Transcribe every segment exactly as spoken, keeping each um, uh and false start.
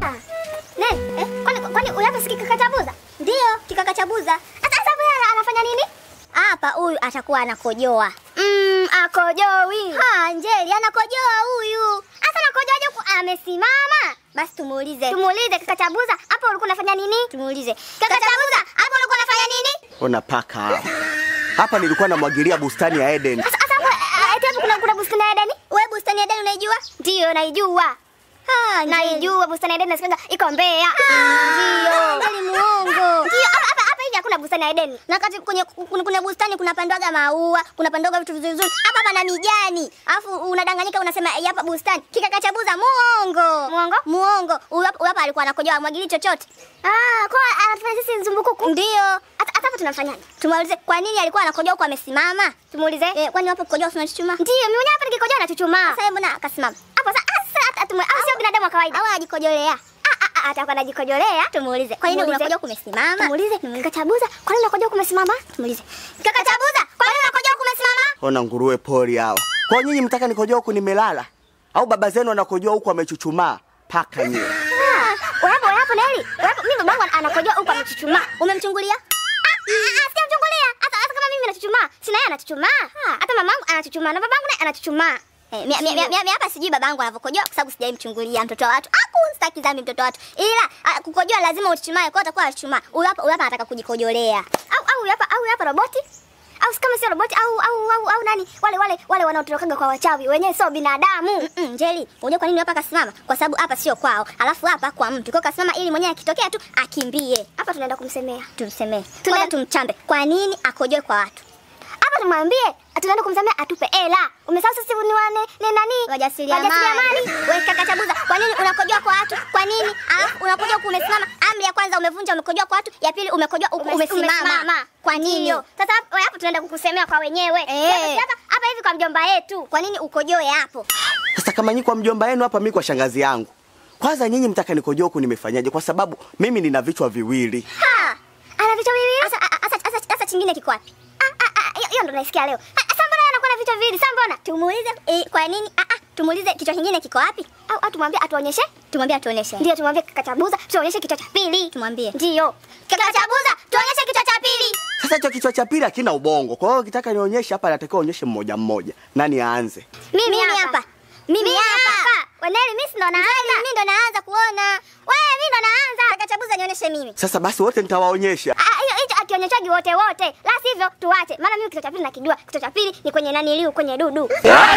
Ah. Nani? Eh? Kwani kwani uyapa sikika kachabuza? Ndio, kikakachabuza. Hata sababu yeye anafanya nini? Hapa huyu atakuwa anakojoa. Mm, akojowi. Ha, Angeli anakojoa huyu. Sasa anakojoaje huku amesimama? Basi tumuulize. Tumuulize kikachabuza, hapo ulikuwa unafanya nini? Tumuulize. Kikachabuza, hapo ulikuwa unafanya nini? Ona paka hapa. Hapa nilikuwa namwagilia bustani ya Eden. Sasa hapo kuna kuna bustani ya Eden? Wewe bustani ya Eden unaijua? Ndio, naijua. Ah, naijua bustani ya Eden nasikanga iko Mbeya. Ndio. Ngali muongo. Ndio, hapa hapa hivi hakuna bustani ya Eden. Na kati kwenye kuna, kuna bustani kuna pandwaga maua, kuna pandwaga vitu vizuri vizuri. Hapa hapa na mijani. Alafu unadanganyika unasema hapa bustani. Kikakachabuza muongo. Muongo? Muongo. Huyu hapa alikuwa anakojoa mwagili chochote. Ah, kwa anafanya sisi nzumbukuku. Ndio. Hata hapa tunafanyaje? Tumuulize kwa nini alikuwa anakojoa huko amesimama? Tumuulize. Eh, kwani hapo kukojoa unachuchumaa? Ndio, mimi mwenyewe hapa nikikojoa nachuchumaa. Sasa mbona akasimama? Hapo sasa atume au sio binadamu wa kawaida. Au anajikojolea. Ah ah atakuwa anajikojolea. Tumuulize. Kwa nini unakojoa kumesimama? Tumuulize. Kikachabuza, kwa nini unakojoa kumesimama? Tumuulize. Kikachabuza, kwa nini unakojoa kumesimama? Ona nguruwe pori hao. Kwa nyinyi mtaka nikojoa huku nimelala? Au baba zenu wanakojoa huku amechuchumaa? Paka nyinyi. Ah, wapo wapo Neli. Wapo mimi babangu anakojoa huku amechuchumaa. Umemchungulia? Ah, ah sijamchungulia. Hata hata kama mimi nachuchumaa, sina yeye anachuchumaa. Hata mamangu anachuchumaa na babangu naye anachuchumaa. Eh, mimi mimi mimi hapa sijui babangu anavyokojoa kwa sababu sijaimchungulia mtoto wa watu. Aku sitaki dhambi mtoto wa watu. Ila kukojoa lazima uchuchumae, kwa atakuwa achuchumaa. Huyu hapa huyu hapa anataka kujikojolea. Au au hapa au hapa roboti? Au kama sio roboti au au au, au nani? Wale wale wale wanaotorokaga kwa wachawi. Wenyewe sio binadamu. Mm -mm, Njeli, unajua kwa nini hapa kasimama? Kwa sababu hapa sio kwao. Alafu hapa kwa mtu. Kwa kasimama ili mwenyewe akitokea tu akimbie. Hapa tunaenda kumsemea. Tumsemee. Tunaenda tumchambe. Kwa nini akojoe kwa watu? Hapa tumwambie tunaenda kumsamea atupe hela. Umesahau sisi ni wane ni nani? Wajasiriamali. Wewe kakachabuza. Kwa nini unakojoa kwa watu? Kwa nini? Alafu unakojoa kumesimama. Amri ya kwanza umevunja umekojoa kwa watu. Ya pili umekojoa umesimama. Kwa nini? Sasa hapo tunaenda kukusemea kwa wenyewe. Hapa hapa hivi kwa mjomba yetu. Kwa nini ukojoe hapo? Sasa kama nyinyi kwa mjomba wenu hapa mimi kwa shangazi yangu. Kwanza nyinyi mtaka nikojoa huku nimefanyaje? Kwa sababu mimi nina vichwa viwili. Ha! Ana vichwa viwili? Sasa sasa sasa chingine kiko wapi? Hiyo ndo naisikia leo. Sasa mbona anakuwa na vichwa viwili? Sasa mbona? Tumuulize eh, kwa nini? Ah ah, tumuulize kichwa kingine kiko wapi? Au au tumwambie atuonyeshe? Tumwambie atuonyeshe. Ndio tumwambie kakachabuza, tuonyeshe kichwa cha pili. Tumwambie. Ndio. Kakachabuza, tuonyeshe kichwa cha pili. Sasa hicho kichwa cha pili hakina ubongo. Kwa hiyo ukitaka nionyeshe hapa natakiwa onyeshe mmoja mmoja. Nani aanze? Mimi hapa. Mimi hapa. Waneli mimi ndo naanza. Mimi ndo naanza kuona. Wewe mimi ndo naanza. Kakachabuza nionyeshe mimi. Sasa basi wote nitawaonyesha. Akionyeshaji wote wote. La sivyo tuache. Maana mimi kitu cha pili nakijua. Kitu cha pili ni kwenye nani liu kwenye dudu.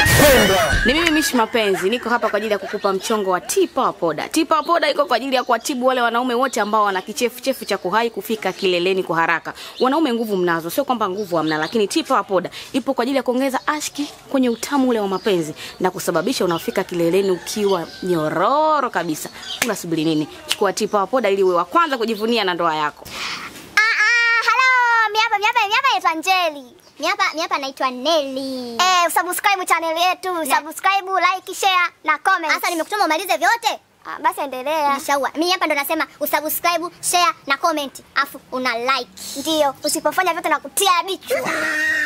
Ni mimi Mishi Mapenzi. Niko hapa kwa ajili ya kukupa mchongo wa T-Power Powder. T-Power Powder iko kwa ajili ya kuwatibu wale wanaume wote ambao wana kichefu chefu cha kuhai kufika kileleni kwa haraka. Wanaume nguvu mnazo, sio kwamba nguvu hamna, lakini T-Power Powder ipo kwa ajili ya kuongeza ashki kwenye utamu ule wa mapenzi na kusababisha unafika kileleni ukiwa nyororo kabisa. Unasubiri nini? Chukua T-Power Powder ili uwe wa kwanza kujivunia na ndoa yako. Miapa miapa miapa naitwa Angeli. Miapa miapa naitwa Nelly. Eh, subscribe channel yetu, subscribe, like, share na comment. Sasa nimekutuma umalize vyote. Ah, basi endelea. Nishaua. Mimi hapa ndo nasema usubscribe, share na comment. Afu una like. Ndio, usipofanya vyote na kutia bichwa.